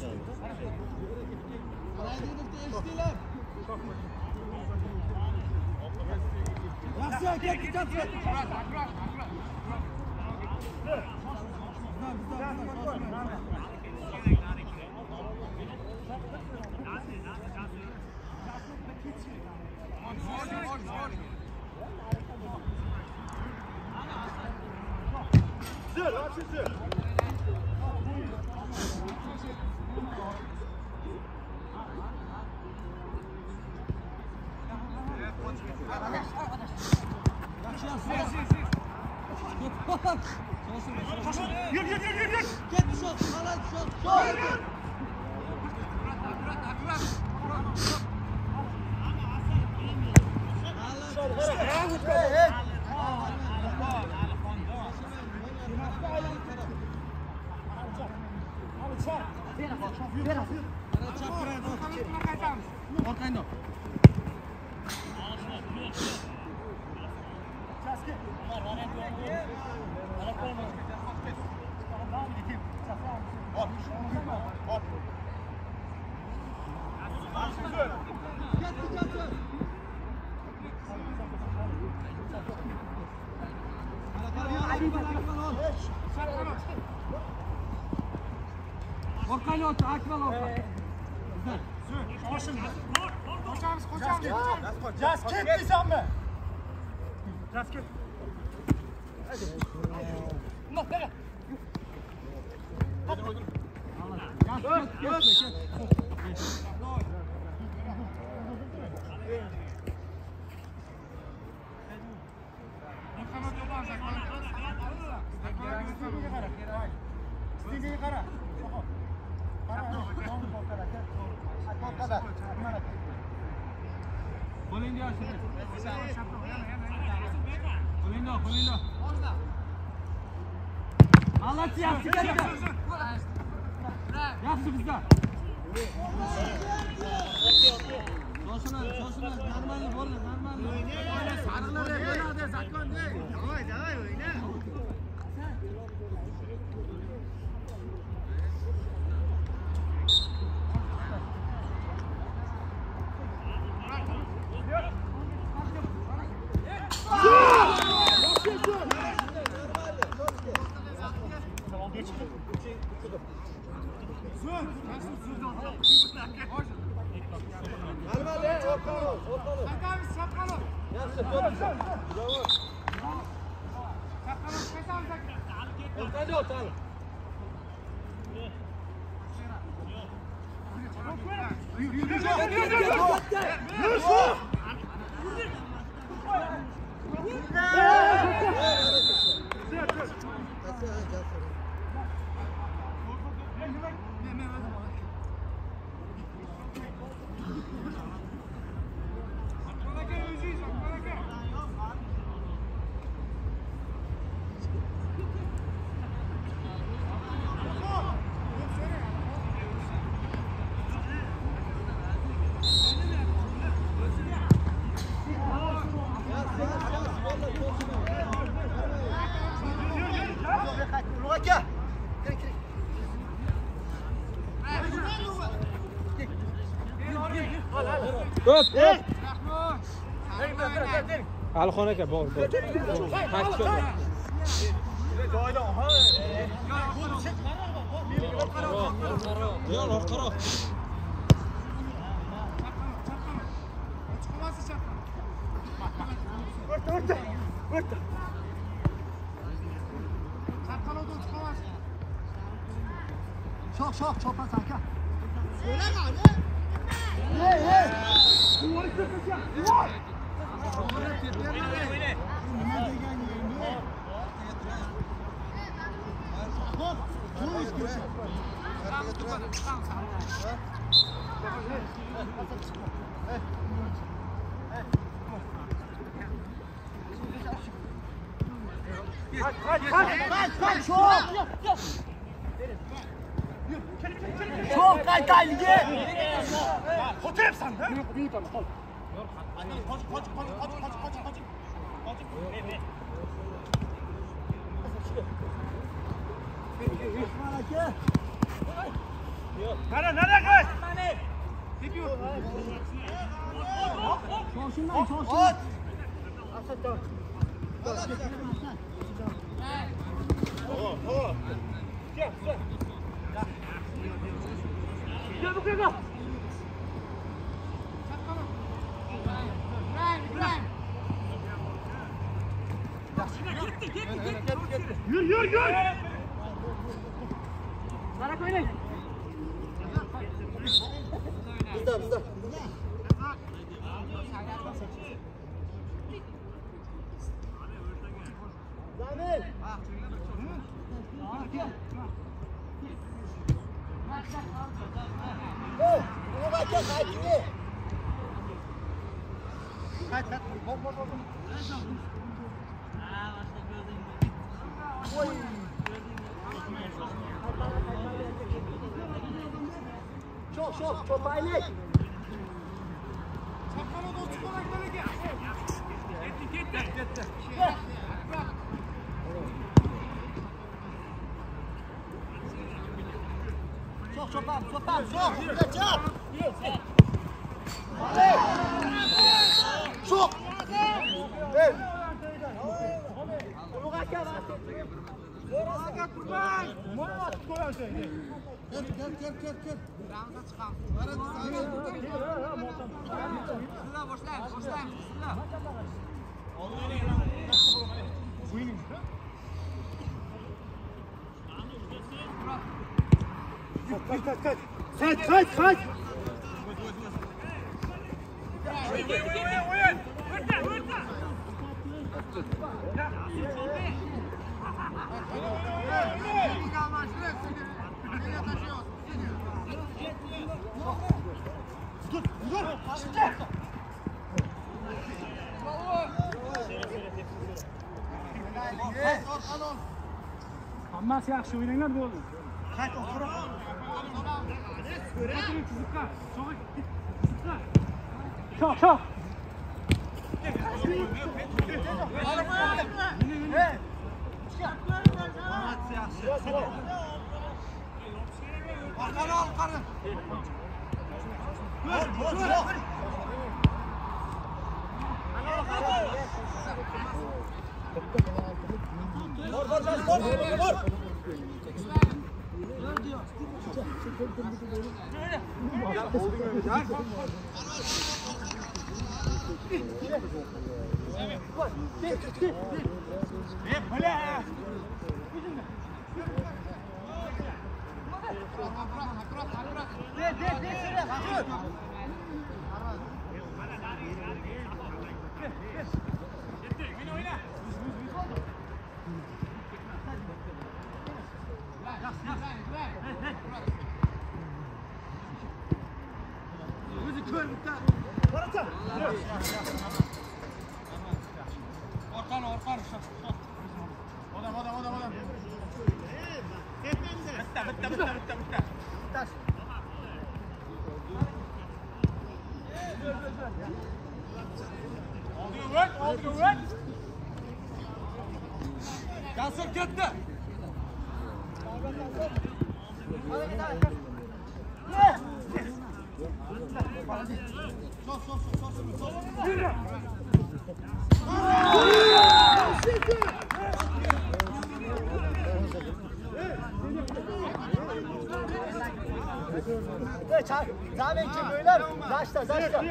Just keep this on me. Just keep. Alxonaga bor. Çok pas arka. Çok kay lige. Otur sen de. Büyük tamam. Koç. Nara kaç. Şoşundan. Asattan. Gel. Gel bu kadar. Yürü. Sarak oynayın. Bizde. Zamin. Bunu bakın kaçtı. Kaç. Bak. Oy. Çok aynen. Çapkana da çıkarak böyle gel. Gitti. Çok. Çok. Evet. Bunu kaç ya? Orası kurban. Mola koyarsın. Gel. Ramza çıkalım. Boşlar. Kaç. Oyun. Dur. Hammasi yaxshi o'ynanglar bo'ldi. Qat o'tirib. Choq. Bor. Yasir ketdi. Zamin kim böyle? Zaçta.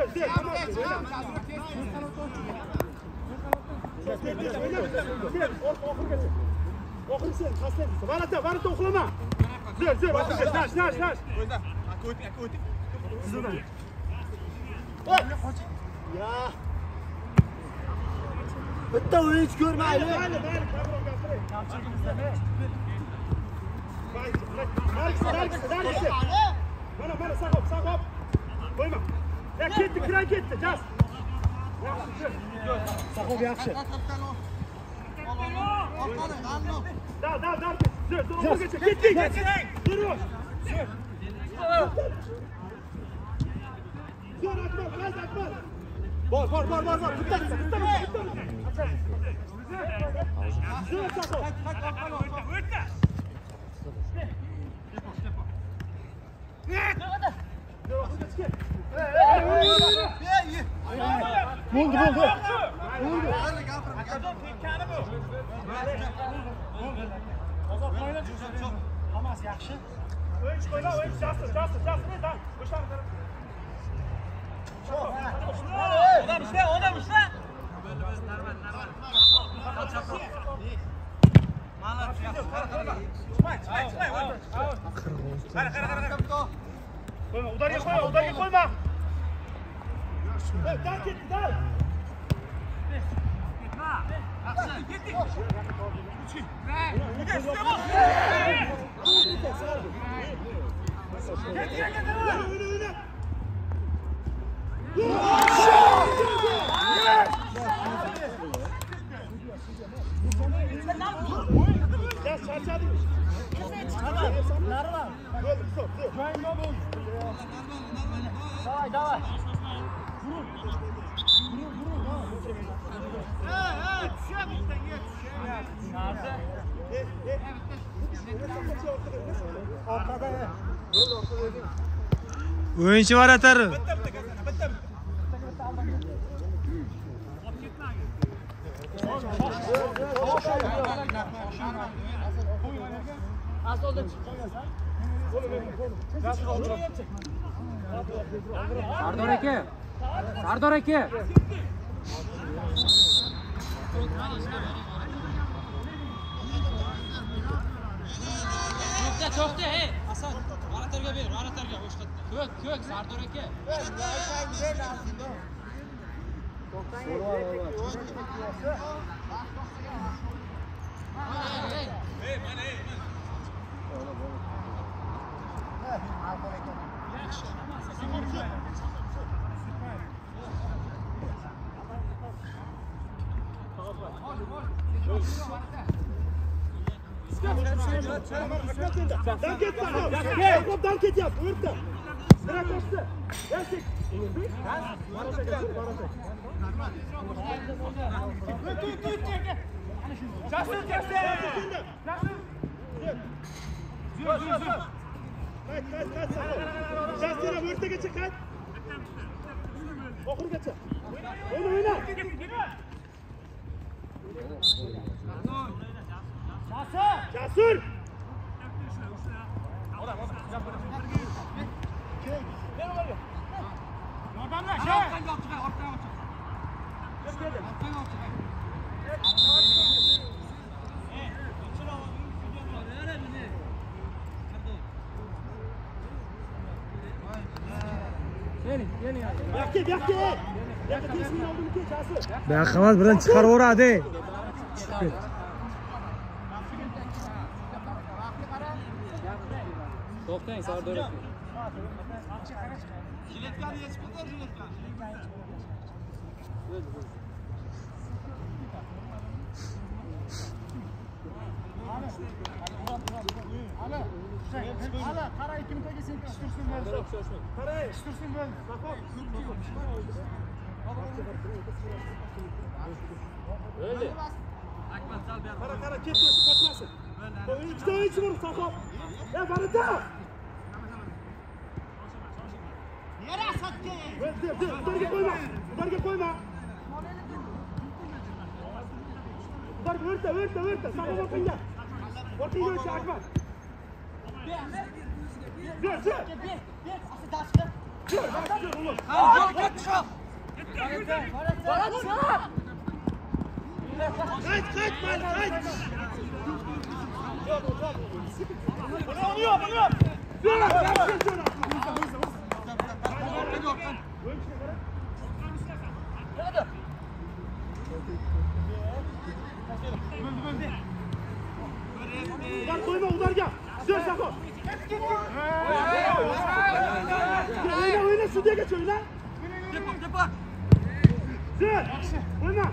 Okursun, kastetsin. Varata okulama. Zür. Naş. Akut. Zür. Ya. Bitta o'yin hiç ko'rmaydi. Mana saqop. Qo'yma. Ya ketdi, jas. Saqop yaxshi. Dal. Zür, ketdik. Zür. Akbar. Bor. Bitta. Zür saqop. Bo'ldi. Hammasi yaxshi. O'yinchi qo'yla, o'yinchi jasur. Odam ishla. Udarga qo'yma. Dal ketdi, dal. Давай. O'yinchi var atarı. Sardor aka. To'xta, hey, Hasan. Varatarga ber, varatarga boshqatda. Ko'k, Sardor aka. Dan ketyapti, o'rta. Direkt qo'shdi. Yashik. Jasur, o'rtagacha qayt. Oxirgacha. O'yna. Jasur. Baqamat bilan chiqaraveradi. To'xtang, Sardor aka. Jiletlarni yechib qo'ying, jiletlarni. Ala, qara ikkintaga sen pishtirsin bo'ldi. Qara, pishtirsin bo'ldi. Bo'ldi. Qara, ketmasin, qochmasin. Ikkita o'yinchi bor, Safob. Barada. Yara satga. Ularga qo'yma. O'rta. Safob o'qinga. O'qinga o'sha Akbar. Ber. Asli tashqi. Qayt. Qo'yma ularga. Zo'r Safob. O'yna, sudiyagacha o'yna. Tepa. Zo'r. Qo'yma.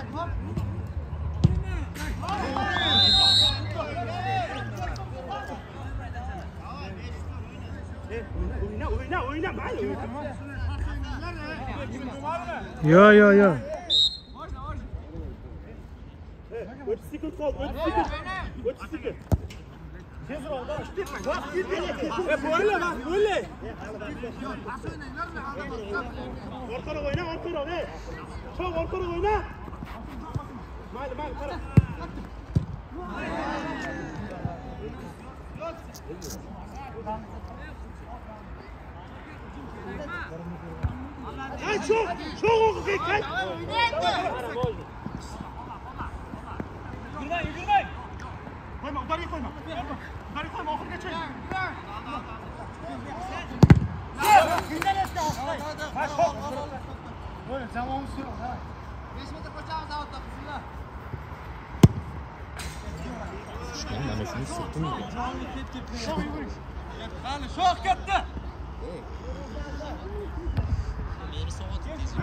O'yna, mayli. Yo. 30 sekund qoldi. 30 sekund. Tezroq, vaqt ketmaydi. Bo'la. Orqaroq o'yna. Çok ortalık oyna. Mayli para. Ay çok hukuki kay. Yürümeyin. Koyma, udarıyı koyma. Udarıyı koyma, okur geçelim. Günden etti aslında. Ha çok. Böyle zamanı sürüyor. 5 metre koşacağımız avutta bismillah. Ben memesini sıktım ya. Şok gitti. Meri soğuk tezgah.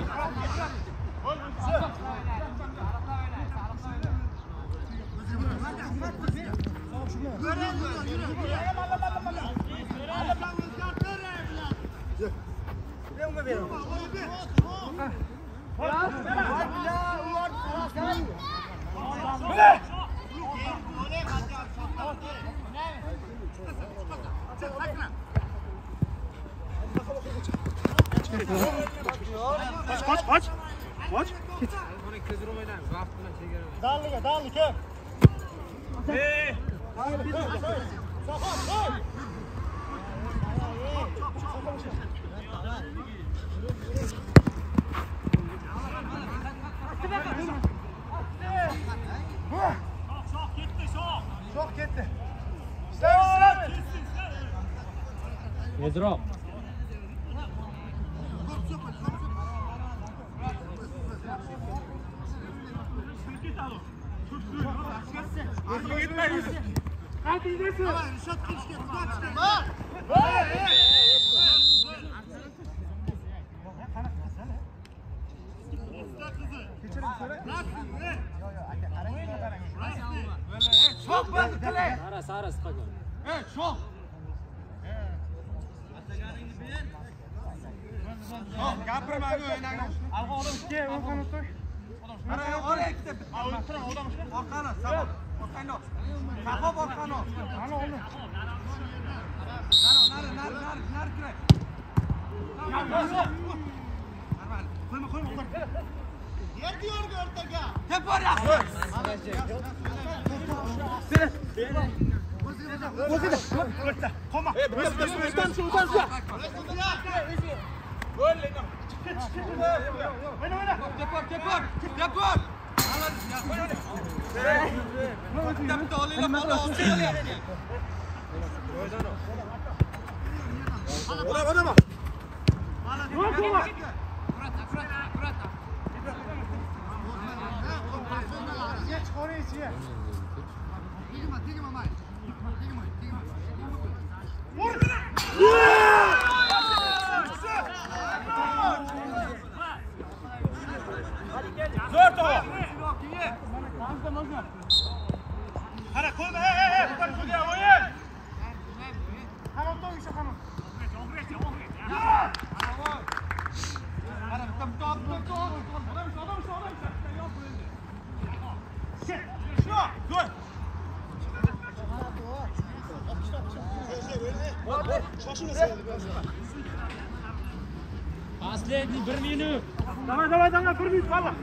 Kaç. Git. Dağlık ya. Çok gitti. Yedro. Çok ben. Saras bakalım. Evet çok. Çok gapirma o'ynang. Alga odam ishga o'rgan o'tir. Mana oraya ketib. O'tir, odam ishga. Orqani, sabab. Orqani. Sabab orqani. Ana oğlum. Nar kiray. Koyma ular. Yer diyor o'rtaga. Tep bor yaxshi. O'rta. Qolma. O'zdan shu. Oyna. Tepor. Bitta olinglar, bola olinglar. Odama. Geç oraya içiye. Vur! Zor topu. Hadi koyma. Yukarı şuraya oyun. Hanım da işte hanım. Последний 1 minut. Давай, 1 minut valla.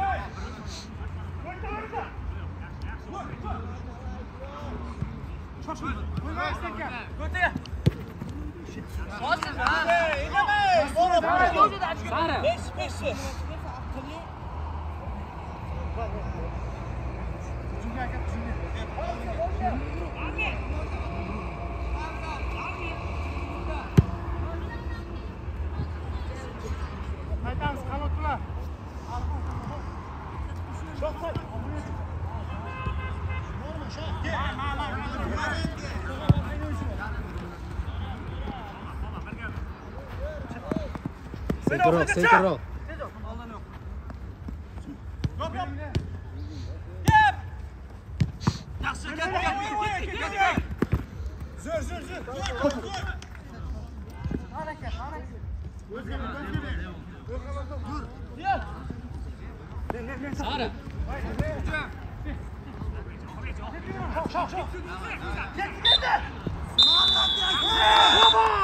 Haydi kanatlar. Çok say. Center. Sara. Bravo!